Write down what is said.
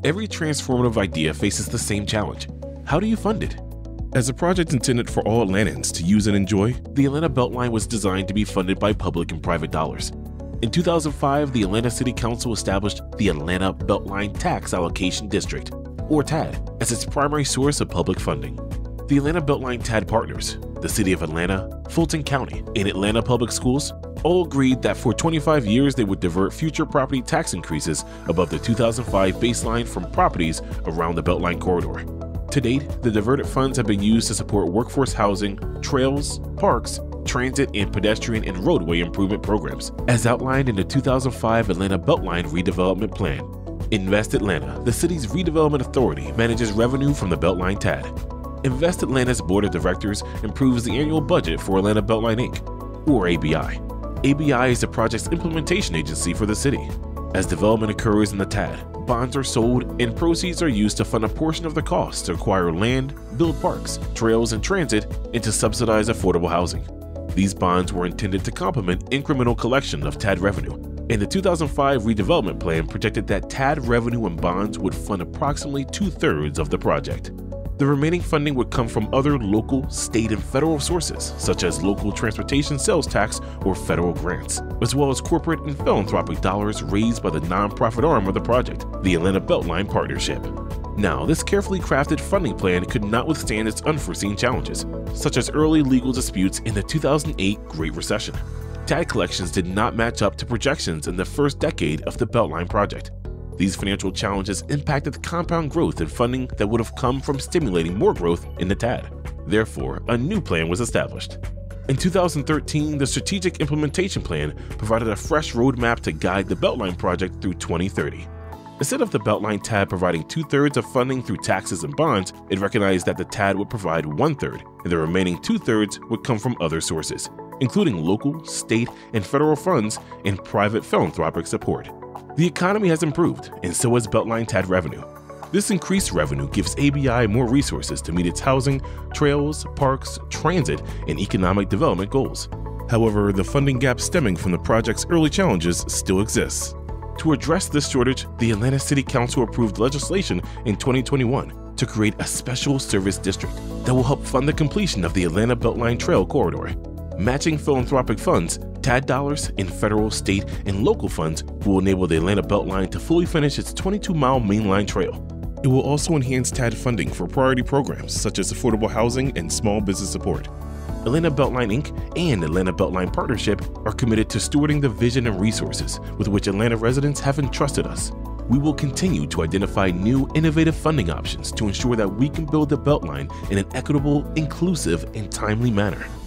Every transformative idea faces the same challenge. How do you fund it? As a project intended for all Atlantans to use and enjoy, the Atlanta Beltline was designed to be funded by public and private dollars. In 2005, the Atlanta City Council established the Atlanta Beltline Tax Allocation District, or TAD, as its primary source of public funding. The Atlanta Beltline TAD partners, the City of Atlanta, Fulton County, and Atlanta Public Schools, all agreed that for 25 years they would divert future property tax increases above the 2005 baseline from properties around the Beltline corridor. To date, the diverted funds have been used to support workforce housing, trails, parks, transit, and pedestrian and roadway improvement programs, as outlined in the 2005 Atlanta Beltline Redevelopment Plan. Invest Atlanta, the city's redevelopment authority, manages revenue from the Beltline TAD. Invest Atlanta's Board of Directors approves the annual budget for Atlanta Beltline Inc., or ABI. ABI is the project's implementation agency for the city. As development occurs in the TAD, bonds are sold and proceeds are used to fund a portion of the cost to acquire land, build parks, trails, and transit, and to subsidize affordable housing. These bonds were intended to complement incremental collection of TAD revenue, and the 2005 redevelopment plan projected that TAD revenue and bonds would fund approximately 2/3 of the project. The remaining funding would come from other local, state, and federal sources, such as local transportation sales tax or federal grants, as well as corporate and philanthropic dollars raised by the nonprofit arm of the project, the Atlanta Beltline Partnership. Now, this carefully crafted funding plan could not withstand its unforeseen challenges, such as early legal disputes in the 2008 Great Recession. TAD collections did not match up to projections in the first decade of the Beltline project. These financial challenges impacted the compound growth in funding that would have come from stimulating more growth in the TAD. Therefore, a new plan was established. In 2013, the Strategic Implementation Plan provided a fresh roadmap to guide the Beltline project through 2030. Instead of the Beltline TAD providing 2/3 of funding through taxes and bonds, it recognized that the TAD would provide 1/3, and the remaining 2/3 would come from other sources, including local, state, and federal funds and private philanthropic support. The economy has improved, and so has Beltline TAD revenue. This increased revenue gives ABI more resources to meet its housing, trails, parks, transit, and economic development goals. However, the funding gap stemming from the project's early challenges still exists. To address this shortage, the Atlanta City Council approved legislation in 2021 to create a special service district that will help fund the completion of the Atlanta Beltline Trail corridor. Matching philanthropic funds, TAD dollars, and federal, state, and local funds will enable the Atlanta Beltline to fully finish its 22-mile mainline trail. It will also enhance TAD funding for priority programs such as affordable housing and small business support. Atlanta Beltline Inc. and Atlanta Beltline Partnership are committed to stewarding the vision and resources with which Atlanta residents have entrusted us. We will continue to identify new, innovative funding options to ensure that we can build the Beltline in an equitable, inclusive, and timely manner.